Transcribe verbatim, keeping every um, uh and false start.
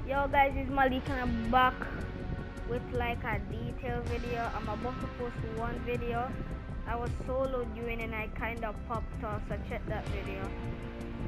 Yo guys, it's Malik and I'm back with like a detailed video. I'm about to post one video. I was solo doing and I kind of popped off, so check that video.